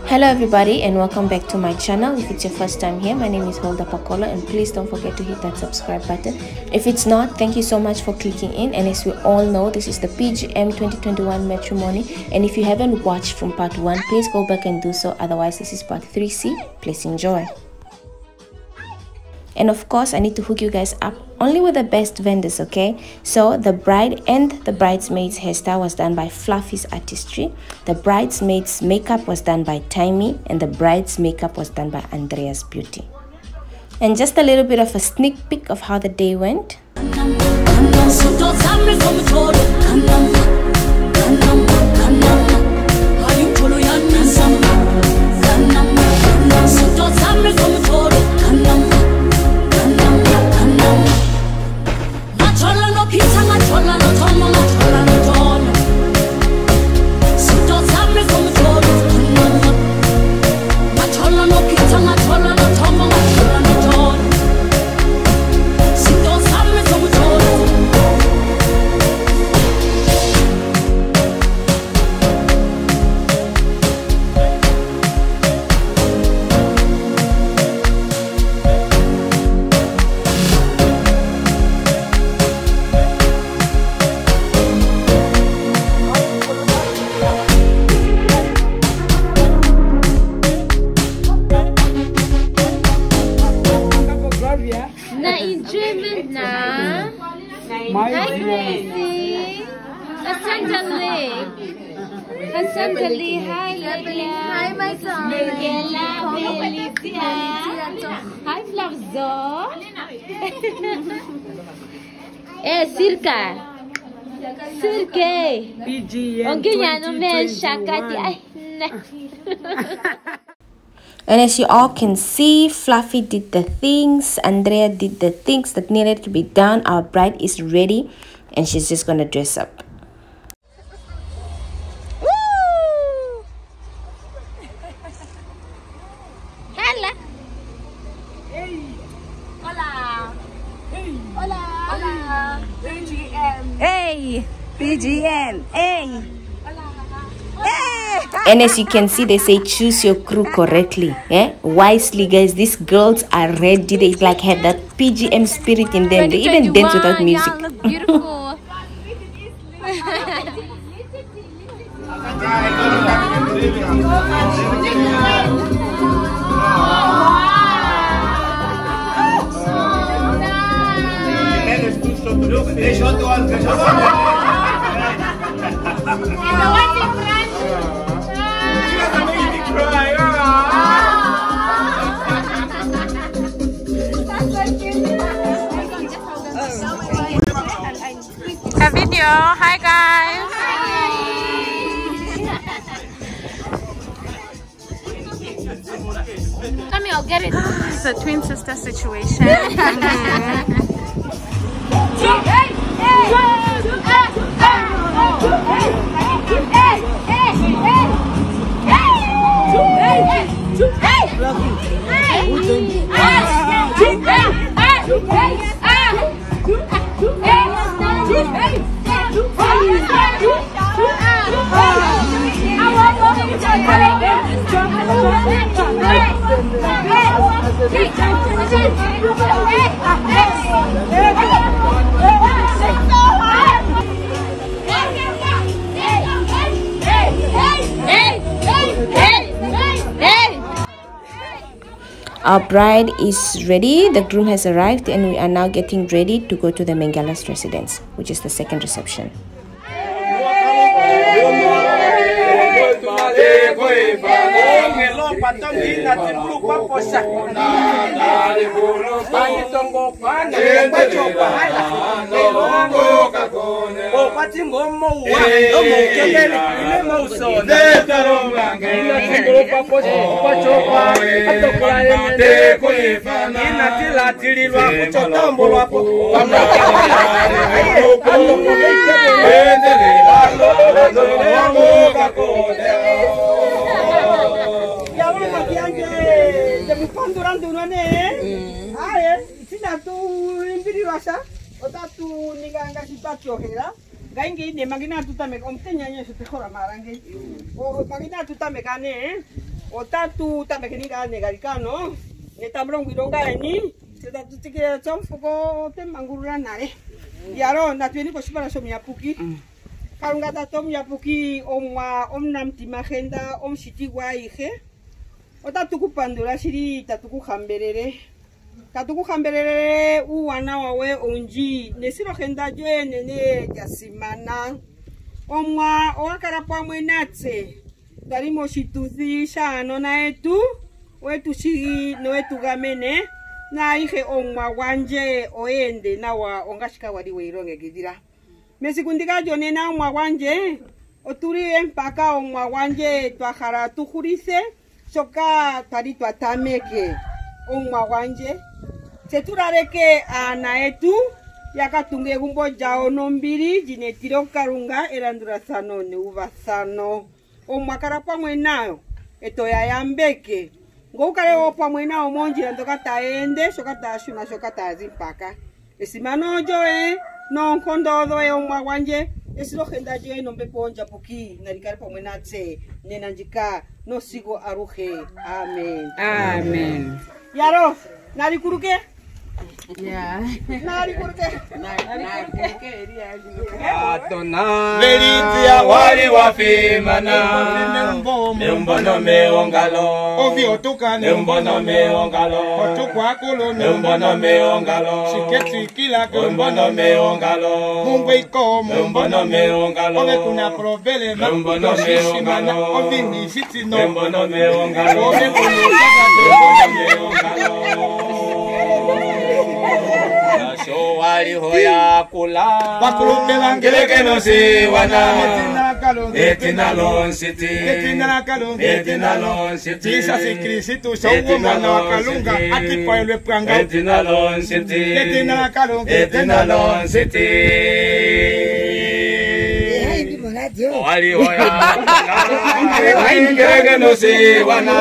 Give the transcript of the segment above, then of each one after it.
Hello everybody and welcome back to my channel. If it's your first time here, my name is Hilda Pakola and please don't forget to hit that subscribe button. If it's not, thank you so much for clicking in, and as we all know, this is the PGM 2021 Matrimony, and if you haven't watched from part 1, please go back and do so. Otherwise, this is part 3C. Please enjoy. And of course, I need to hook you guys up only with the best vendors, okay? So the bride and the bridesmaid's hairstyle was done by Fluffy's Artistry. The bridesmaid's makeup was done by Timey, and the bride's makeup was done by Andrea's Beauty. And just a little bit of a sneak peek of how the day went. Hi, Lydia. Hi, my son. Miguela, Felicia. Hi, Flavzo. Circa. PGM 2021. And as you all can see, Fluffy did the things, Andrea did the things that needed to be done. Our bride is ready and she's just gonna dress up. PGM, hey! And as you can see, they say choose your crew correctly, wisely, guys. These girls are ready. They like have that PGM spirit in them. They even dance without music. Look beautiful. A video. Hi guys. Come here, I'll get it. It's a twin sister situation. Our bride is ready, the groom has arrived, and we are now getting ready to go to the Mengala's residence, which is the second reception. Otatu tamekenika negarikano. Netambrong wironga eni. Seta tutikira chomfuko te mangurura nare. Yaro natweni koshibara somya puki. Karunga tatom ya puki omnam timagenda shitiwa ije. Otatu kupandura shiri tatuku hamberere. Tatuku hamberere uwana wawe onji nesiro agenda yo nene yasimana. Oakara pamwe natse. Darimo shituzi shano na etu. Wetu shigi no etu gamene. Na ije wanje oende na wa ongashika wadi weironge gidira. Mesikundika jone na wanje. Oturi empaka wanje tuahara tujurise. Soka taritu atameke wanje. Seturareke ana etu. Yakatunge gumbo jao nombiri. Jinetiro karunga erandura sano neuva sano. Karapa mwenayo. Eto ya yambeke. Ngokare opa mwena monji ndoka taende soka tashuna soka tazimpaka esimano joe no nkondo doe wanje esilo genda joe no beponja puki narikare pa mwena tse nenanjika no sigo aruje amen Amen. Yaro narikuruke Yeah. narikuruke Belitia wali wafimana Nembono meongalo Ovio tukane Nembono meongalo Otukwa kulo Nembono meongalo Shiketi kila Nembono meongalo Mungwe ikomo Nembono meongalo Ove kuna provele Nembono meongalo Ovini siti no Nembono meongalo Ove kuna meongalo So wali hoya kula Bakulupe Geleke no si wana Etina Lon City Etina Lon City Jesus Kristo shawumana wakalunga atipa ile pranga Etina Lon City Etina kalunga Etina Lon City Wali hoya Geleke no si wana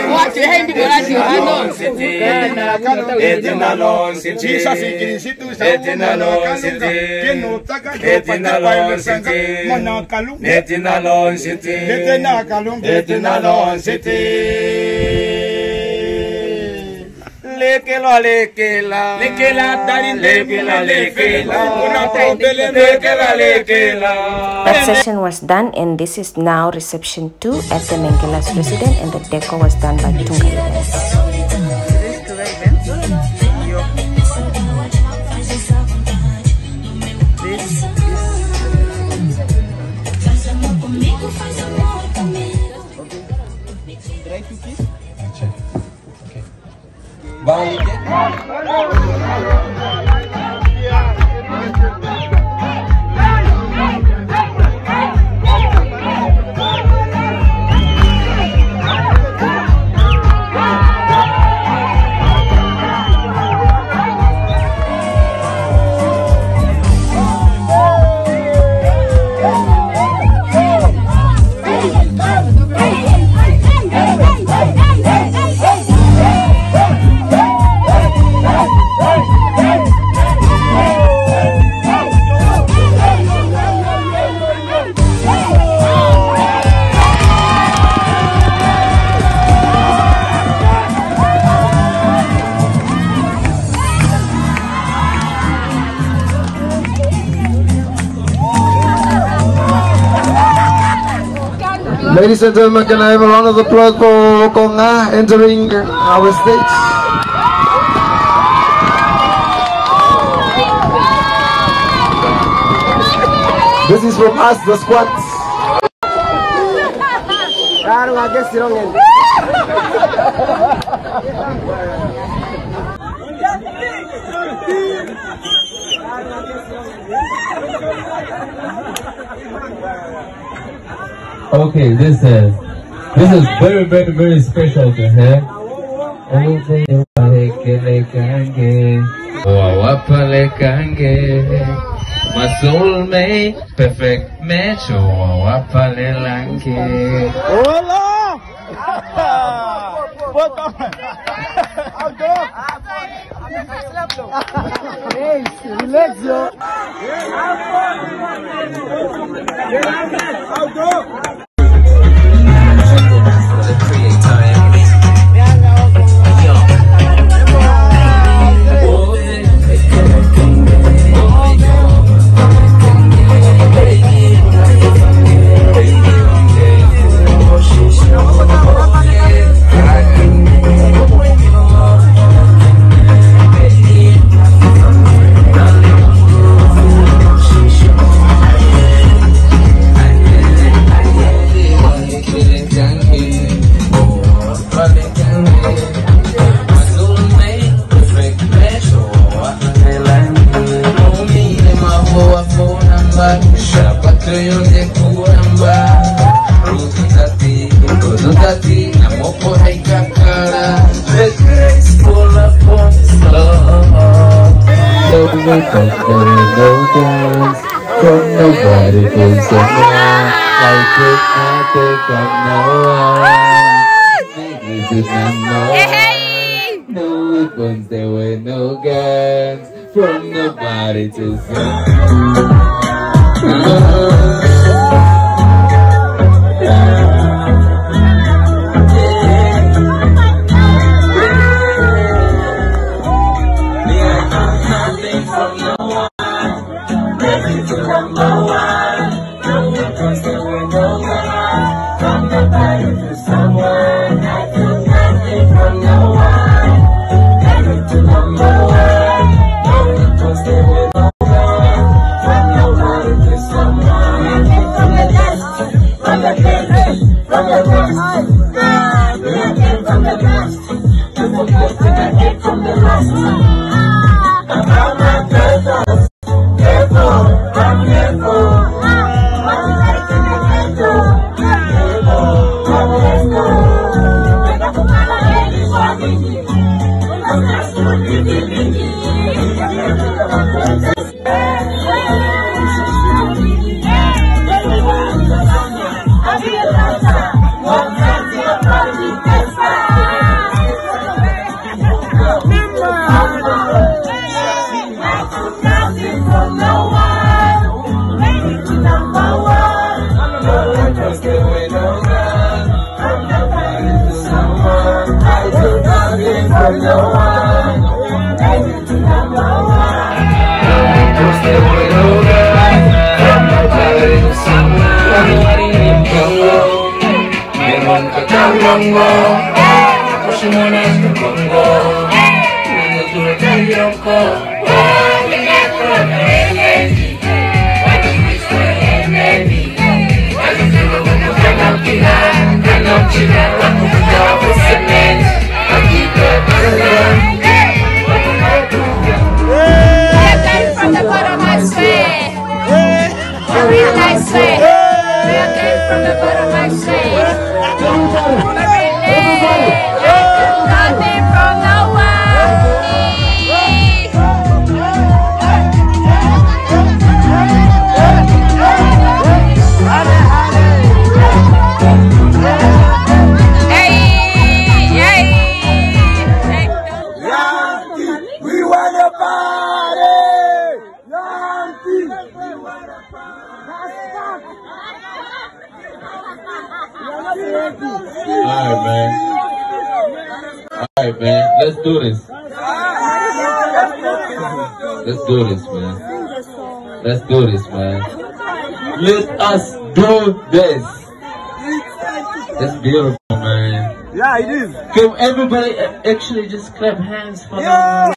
Lon City Etina Lon City Jesus Kristo Etina Lon City Etina Lon City Etina Lon City Etina Lon City Lekela lekela lekela dari lekela lekela. That session was done, and this is now reception 2 at the Mengelas residence, and the decor was done by Tunga Events. Ladies and gentlemen, can I have a round of applause for Konga entering our stage? This is from us, the squats. Okay, this is very special to hear. My soulmate, perfect match. Hola! Hey, relax, yo. Create time. Dati na mopo ay kakara. The graceful upon slow. No makeup, there is no dance. From nobody to someone. Like it nothing from no one. Niggas did not know. No weapons, there were no guns. From nobody to someone. Alright, man. Let's do this. Let's do this, man. Let's do this, man. Let us do this. That's beautiful, man. Yeah, it is. Can everybody actually just clap hands for them?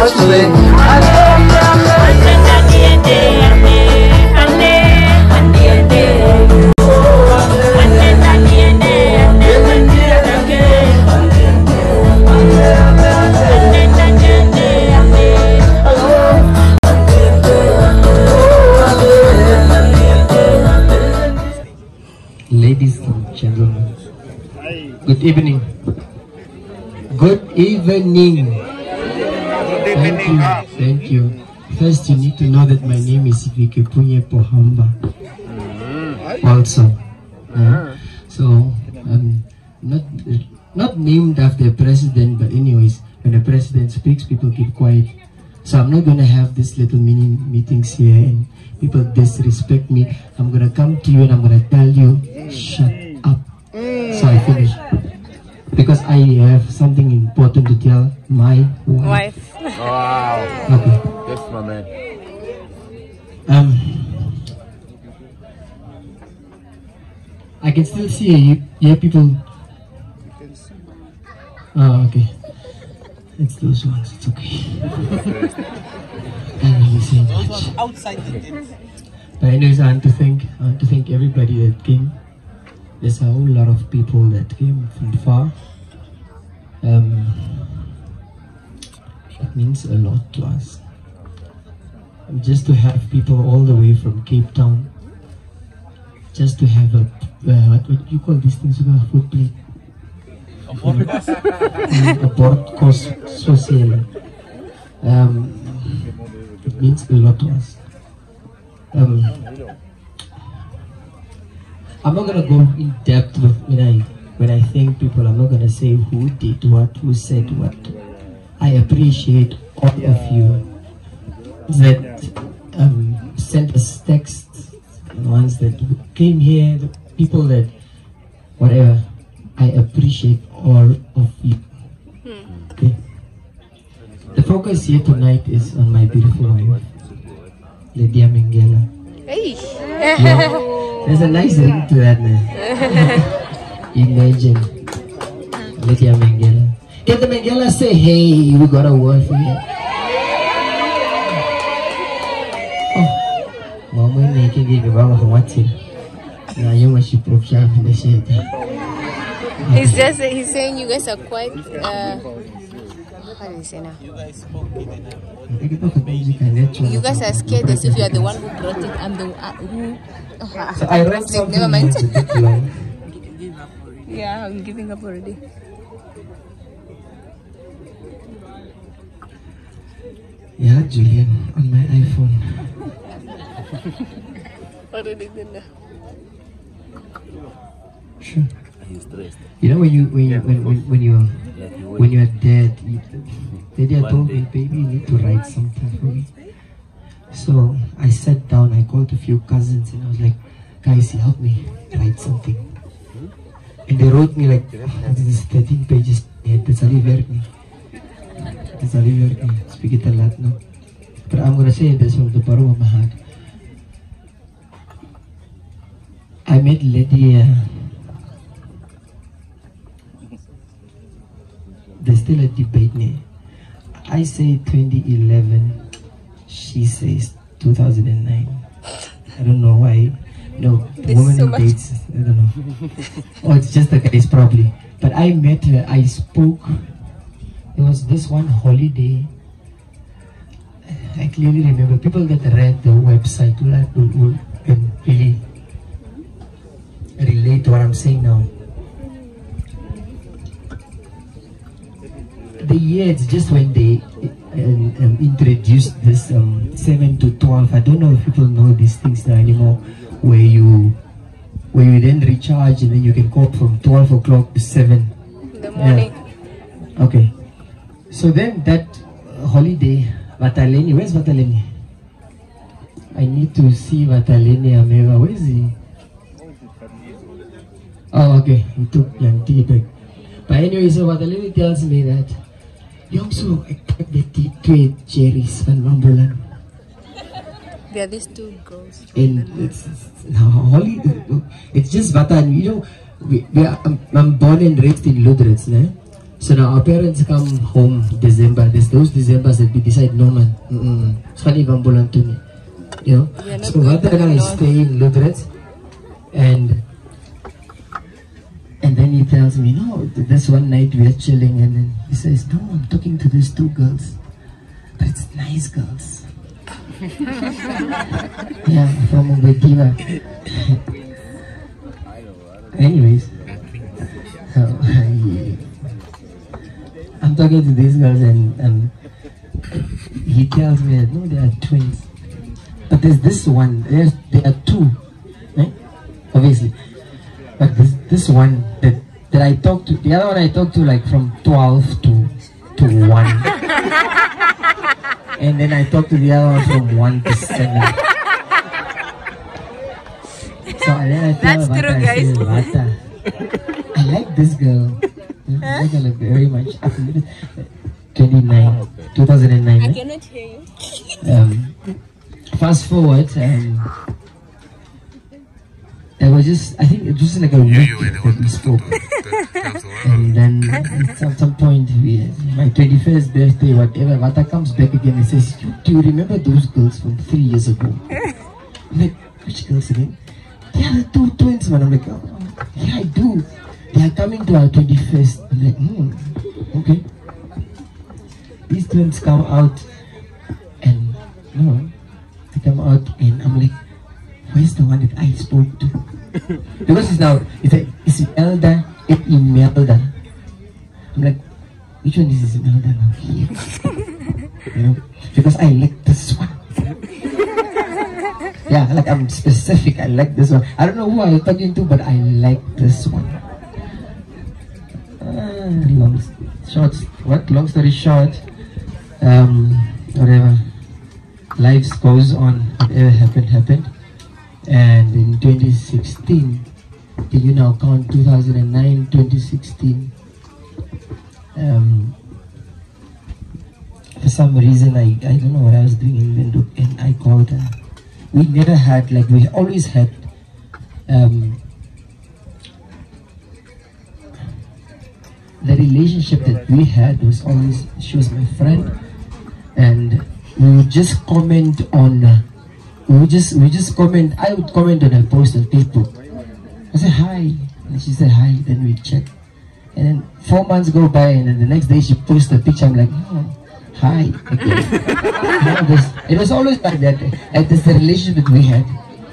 Ladies and gentlemen, good evening. Good evening. Thank you. First, you need to know that my name is Vikepunye Pohamba. Also, so not named after a president, but anyways, when the president speaks, people keep quiet. So I'm not gonna have this little mini meetings here and people disrespect me. I'm gonna come to you and I'm gonna tell you, shut up. So I finish. Because I have something important to tell my wife. Wow. Okay. Yes, my man. I can still see you people. Oh, okay. It's those ones. It's okay. Can't really say much. Outside the tent. But anyways, I want to thank everybody that came. There's a whole lot of people that came from far. It means a lot to us. Just to have people all the way from Cape Town. Just to have a what do you call these things? A food plate. A podcast social. It means a lot to us. I'm not gonna go in depth with when I thank people. I'm not gonna say who did what, who said what. I appreciate all of you that sent us texts, the ones that came here, the people that whatever. I appreciate all of you. Okay. The focus here tonight is on my beautiful wife, Lydia Mengela. Hey. Yeah, there's a nice ring to that, man. Imagine Lydia Mengela. Can the Mengela say, hey, we got a word for you? Oh, Mama making it about what's it. Now you must be proficient in the shit. He's saying you guys are quite how do you say now? You guys are scared as if you are the one who brought it. I'm the who so I wrote something. Never mind. That's a bit long. Yeah, I'm giving up already. Yeah, Julian, on my iPhone. Already did. Sure. You know when you're dead, Daddy told me, baby, you need to write something for me. So I sat down, I called a few cousins and I was like, guys, help me write something. And they wrote me like, this is 13 pages. That's all you Speak it a lot now. But I'm gonna say this from the bottom of my heart. I met Lydia. There's still a debate now. I say 2011, she says 2009. I don't know why. No, the woman so who dates, I don't know. Oh, it's just the guys probably. But I met her, I spoke. There was this one holiday. I clearly remember people that read the website will really relate to what I'm saying now. The year, it's just when they introduced this 7 to 12. I don't know if people know these things now anymore, where you then recharge and then you can go from 12 o'clock to 7 in the morning. Yeah. Okay. So then that holiday, Vataleni, where's Vataleni? I need to see Vataleni Ameva. Where is he? Oh, okay. He took young tea back. But anyway, so Vataleni tells me that yung so expect the two cherries from Mambulan. There are these two girls. And it's just Vatan. You know, I'm born and raised in Lutherans, né? So now our parents come home December. There's those Decembers that we decide, no man, it's funny ambulant to me. You know? So Vata is staying in Lutherans, and then he tells me, no, this one night we are chilling, and then he says, no, I'm talking to these two girls, but it's nice girls. Yeah, from Ubetiva. Anyways, so I'm talking to these girls, and he tells me that no, they are twins. But there's this one, there are two, right? Obviously. But this one that I talked to, the other one I talked to like from 12 to 1. And then I talked to the other one from 1 to 7. So and then I tell That's Vata, true, I guys. say, Vata, I like this girl. I like her very much. 2009, I right? cannot hear you. Fast forward, there was just, I think it was just like a week that we spoke. And then at some point, my 21st birthday, whatever, Vata comes back again and says, do you remember those girls from 3 years ago? I'm like, which girls again? They are the two twins, man. I'm like, oh, yeah, I do. They are coming to our 21st. I'm like, okay. These twins come out, and they come out, and I'm like, where's the one that I spoke to? Because it's Imelda and Imelda. I'm like, which one is Imelda now? You know, because I like this one. Yeah, like I'm specific. I like this one. I don't know who I'm talking to, but I like this one. Long story short, whatever. Life goes on. Whatever happened. And in 2016, can you now count 2009, 2016? For some reason, I don't know what I was doing in Windhoek, and I called her. We never had, like, we always had the relationship that we had was always, she was my friend, and we would just comment on, we would just comment, I would comment on her post on Facebook. I said hi, and she said hi, then we chat. And then 4 months go by, and then the next day she posts a picture, I'm like, hi. Okay. It was always like that, and that's the relationship that we had.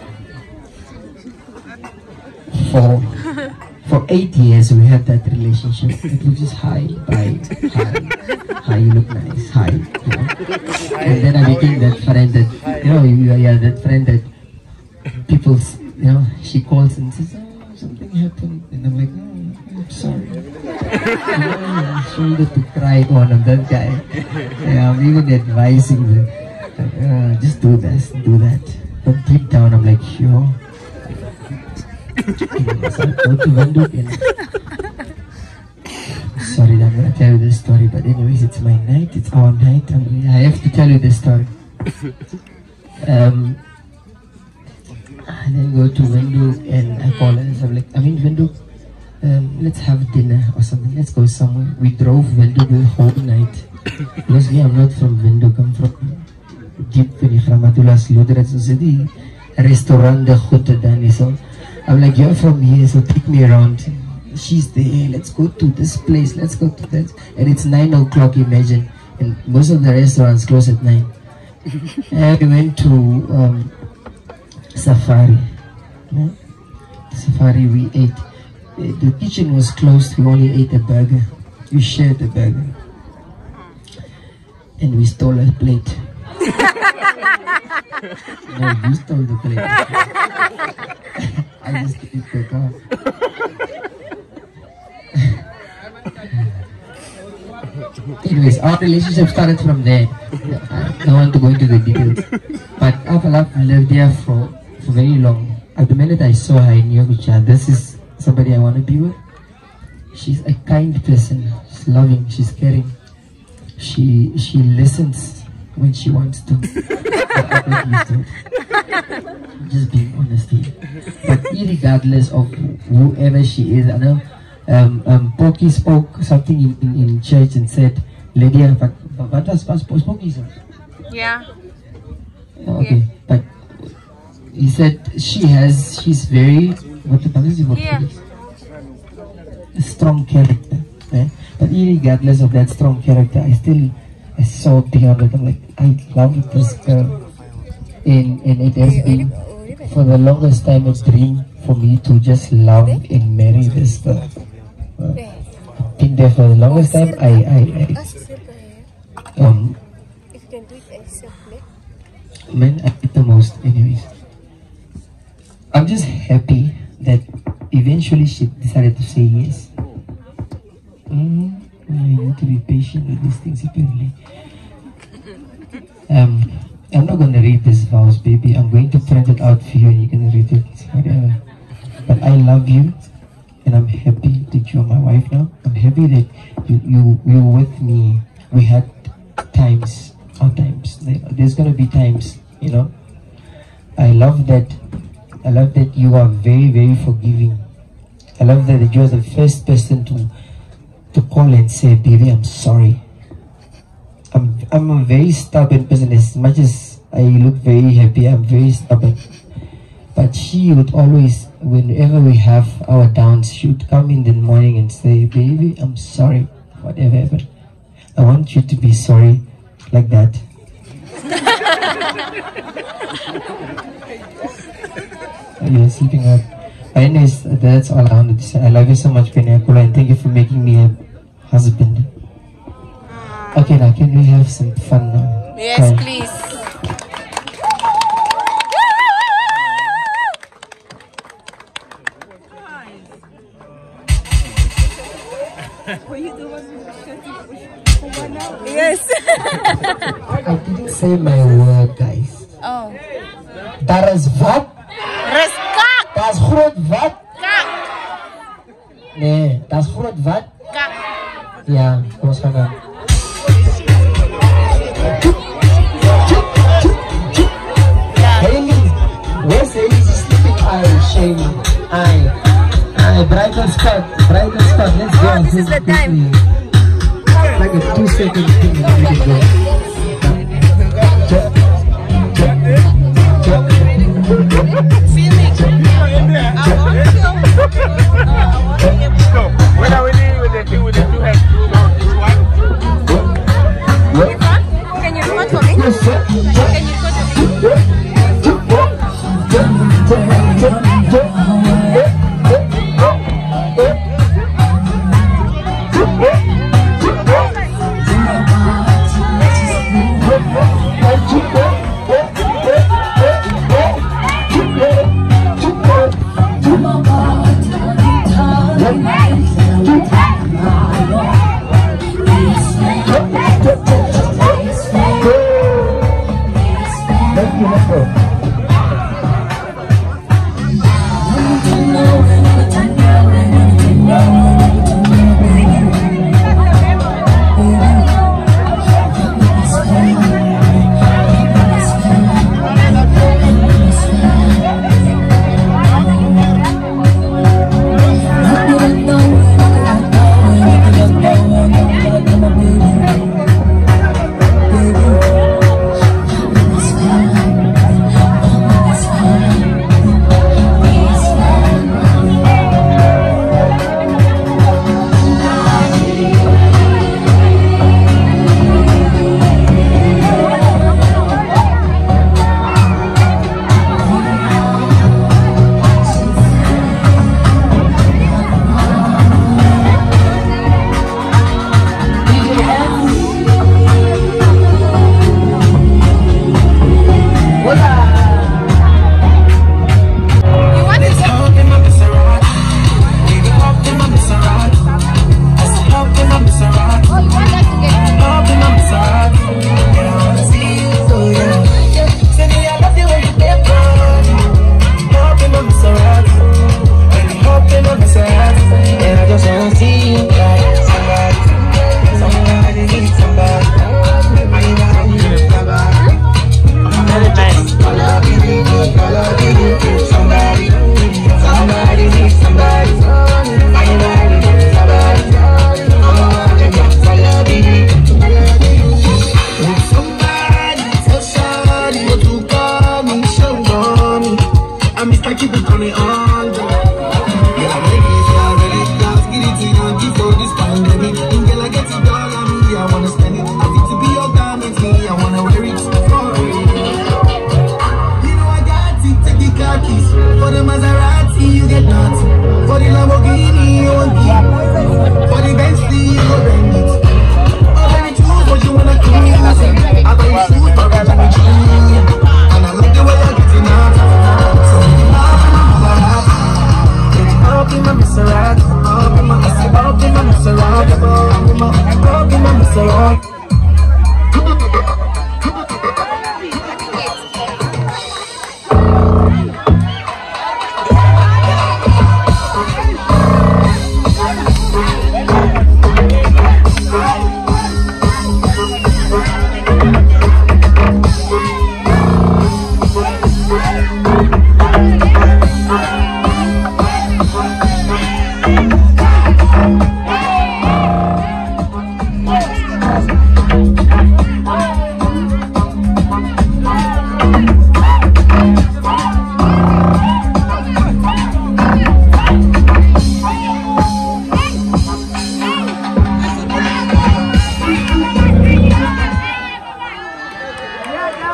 For 8 years we had that relationship. It was just hi, bye, hi, you look nice, hi. You know? And then I became that friend that, that friend that people, she calls and says, oh, something happened. And I'm like, I'm sorry. Shoulder to cry on, I'm that guy. Yeah, I'm even advising them, just do this, do that. But deep down I'm like, yo. So I go to Windhoek, and sorry, I'm gonna tell you this story, but anyways, it's my night, it's our night, and I have to tell you this story. And then go to Windhoek, and I call her and I'm like, I'm in Windhoek, let's have dinner or something, let's go somewhere. We drove Windhoek the whole night. Because I'm not from Windhoek, I'm from deep in Gramatulas, Lutherans City, restaurant de Goede Danny. So I'm like, you're from here, so take me around. She's there, let's go to this place, let's go to that. And it's 9 o'clock, imagine. And most of the restaurants close at 9. And we went to Safari. Safari, we ate. The kitchen was closed, we only ate a burger. We shared the burger. And we stole a plate. No, you stole the plate. I just ate the car. Anyways, our relationship started from there. I don't want to go into the details. But I've lived there for very long. At the minute I saw her, I knew this is somebody I want to be with. She's a kind person. She's loving. She's caring. She listens when she wants to. Just being honest here. But regardless of whoever she is, I know Poki spoke something in church and said, Lydia, what was Poki? Yeah. Okay, Yeah. but he said she's very, what is it? Yeah. A strong character. Eh? But regardless of that strong character, I saw beyond it. I'm like, I love this girl. And it has been for the longest time a dream for me to just love and marry this girl. Been there for the longest time. Man, I did the most. Anyways, I'm just happy that eventually she decided to say yes. I need to be patient with these things apparently. I'm not going to read this vows, baby. I'm going to print it out for you and you're going to read it, whatever. But I love you and I'm happy that you're my wife now. I'm happy that you were with me. We had times, our times. There's going to be times, you know. I love that you are very, very forgiving. I love that you're the first person to call and say, baby, I'm sorry. I'm a very stubborn person. As much as I look very happy, I'm very stubborn. But she would always, whenever we have our downs, she would come in the morning and say, baby, I'm sorry, whatever happened. I want you to be sorry like that. You're sleeping out. Anyways, that's all I wanted to say. I love you so much, Peniakola, and thank you for making me a husband. Okay, now can we have some fun now? Yes, please. Yes. I didn't say my word, guys. Oh. Daar is wat? Respect. Dat is groot wat? Kak. Nee, dat is groot wat? Kak. Ja, kom eens gaan dan. Haley, where's Haley? She's sleeping. Shame. Bridal skirt. Let's go. Oh, this is the time. Like a 2-second thing. What are we doing with the thing with the 2 heads? Can you record for me? Can you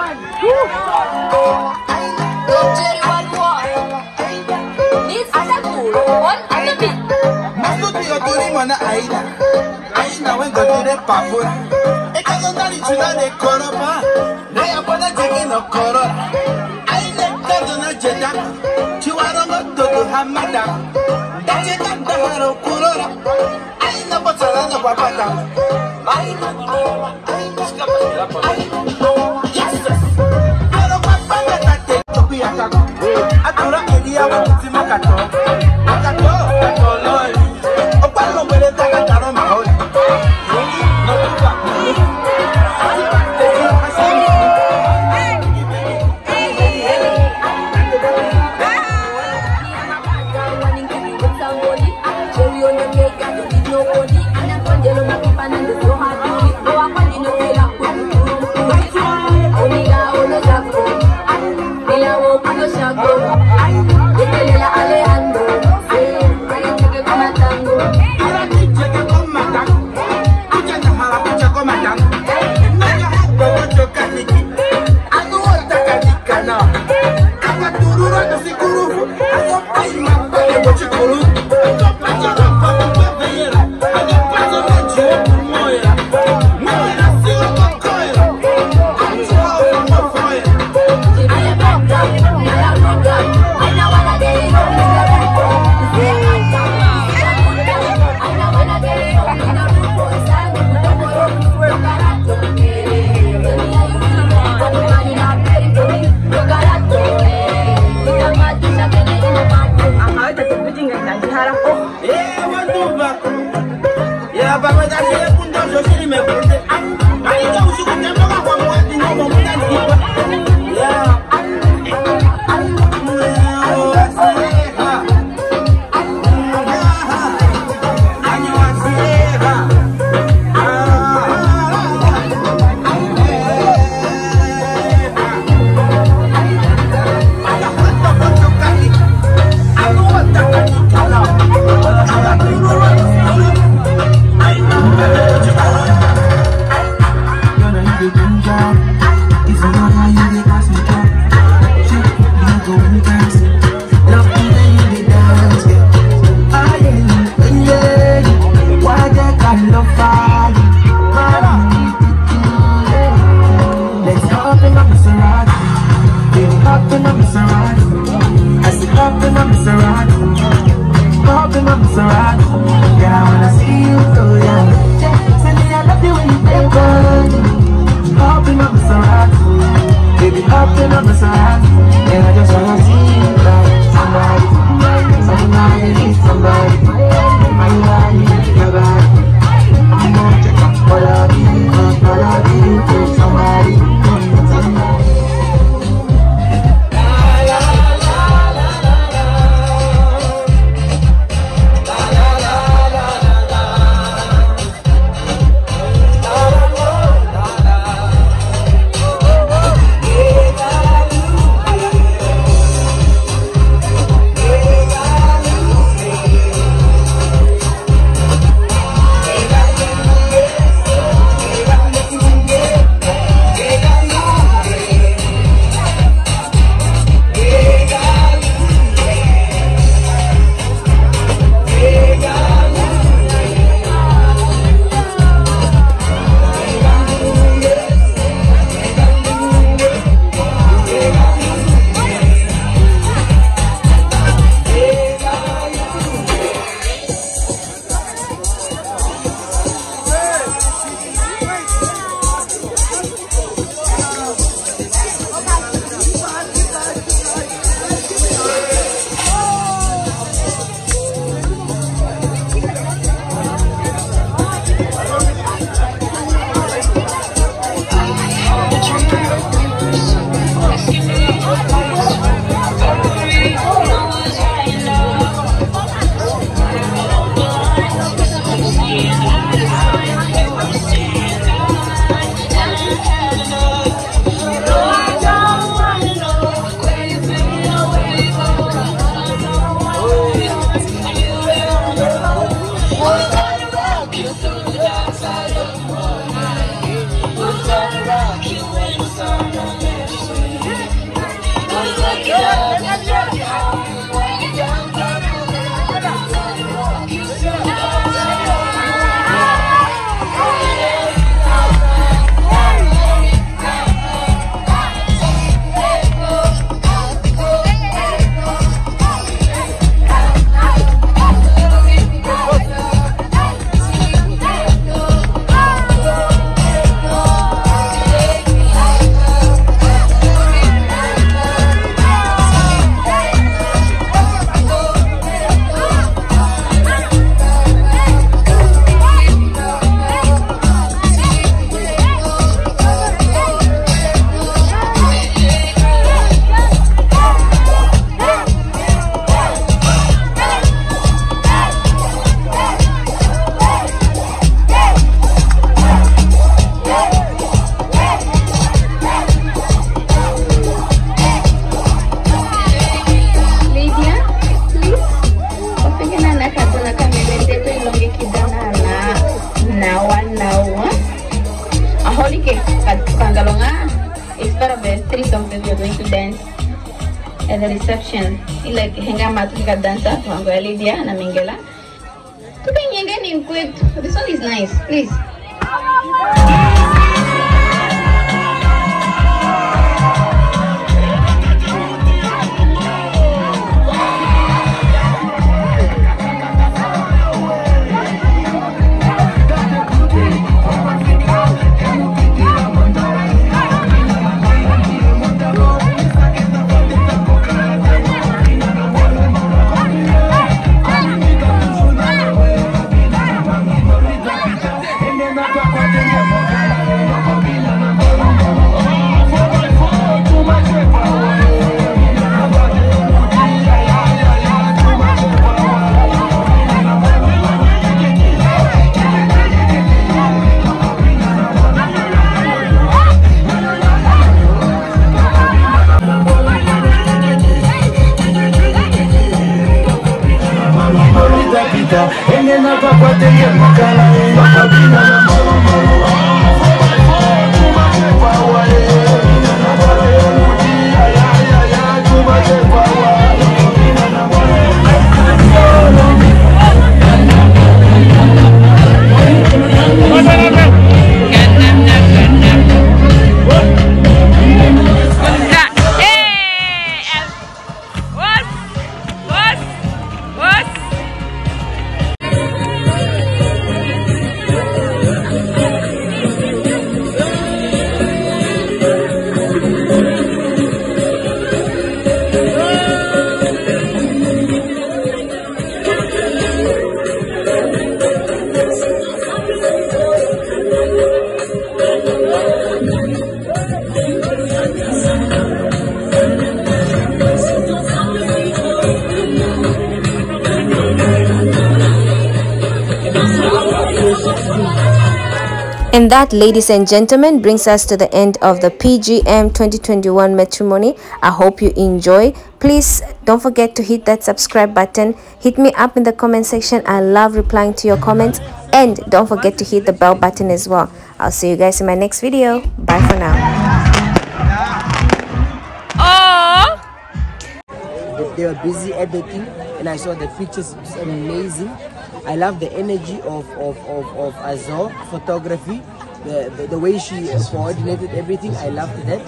Somebody have a threesome that we are going to dance at the reception. Like henga matuka dancer, Wangoya Lydia and Mingela. This one is nice, please. And that, ladies and gentlemen, brings us to the end of the PGM 2021 matrimony. I hope you enjoy. Please don't forget to hit that subscribe button. Hit me up in the comment section. I love replying to your comments. And don't forget to hit the bell button as well. I'll see you guys in my next video. Bye for now. They were busy editing and I saw the pictures. It's amazing. I love the energy of Azor photography, the way she coordinated everything. I loved that.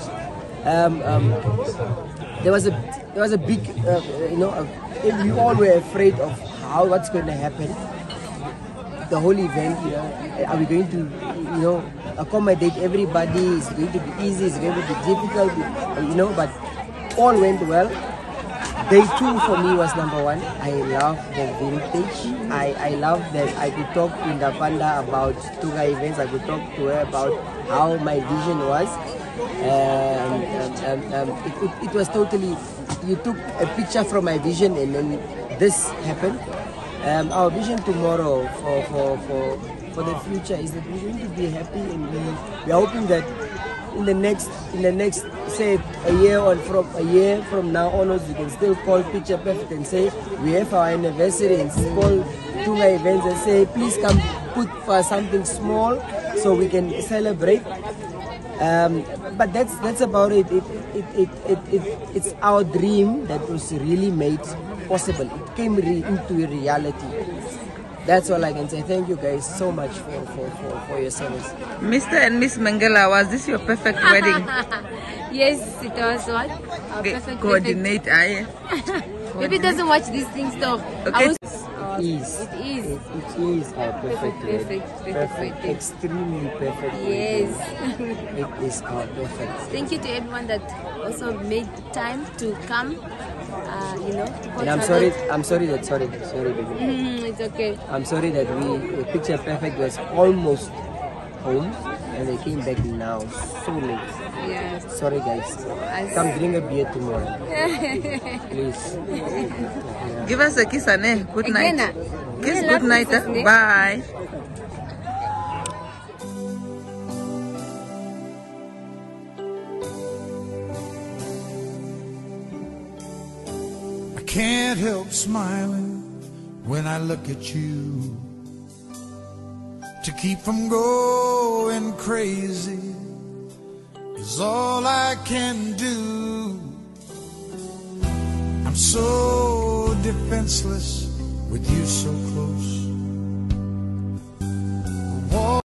There was a big, we all were afraid of what's going to happen. The whole event, are we going to, accommodate everybody? Is it going to be easy? Is it going to be difficult? But all went well. Day 2 for me was number 1. I love the vintage. I love that I could talk to Ndapanda about Tuga events. I could talk to her about how my vision was. It was totally, you took a picture from my vision and then this happened. Our vision tomorrow for the future is that we're going to be happy and we're hoping that in the next say a year from now onwards, we can still call Picture Perfect and say we have our anniversary and call Tunga events and say please come put for something small so we can celebrate. But that's about it. It's our dream that was really made possible. It came into reality. That's all I can say. Thank you guys so much for your service. Mr. and Miss Mengela, was this your perfect wedding? Yes, it was what? Our perfect Coordinate, Maybe it doesn't watch these things though. Okay. It is our perfect wedding. Perfect. Extremely perfect. Yes. It is our perfect. Thank you to everyone that also made time to come. And I'm sorry, baby. It's okay. I'm sorry that Picture Perfect was almost home and they came back now so late. Yes. Sorry guys. Come drink a beer tomorrow. Please. Give us a kiss, Anne. Good night. Kiss, good night. Bye. Can't help smiling when I look at you. To keep from going crazy is is all I can do. I'm so defenseless with you so close.